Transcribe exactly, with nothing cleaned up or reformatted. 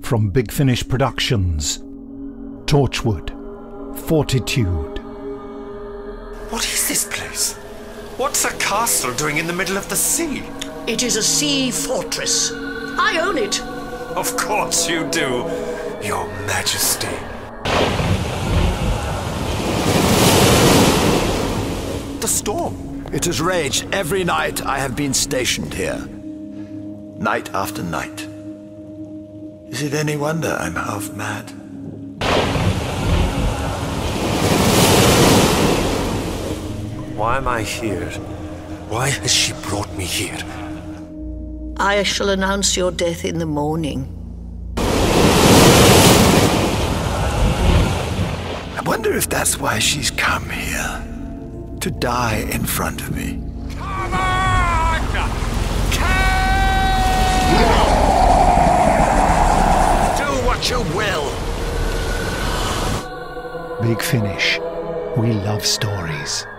From Big Finish Productions, Torchwood, Fortitude. What is this place? What's a castle doing in the middle of the sea? It is a sea fortress. I own it. Of course you do, Your Majesty. The storm. It has raged every night I have been stationed here. Night after night. Is it any wonder I'm half mad? Why am I here? Why has she brought me here? I shall announce your death in the morning. I wonder if that's why she's come here. To die in front of me. Come on! Do what you will! Big Finish. We love stories.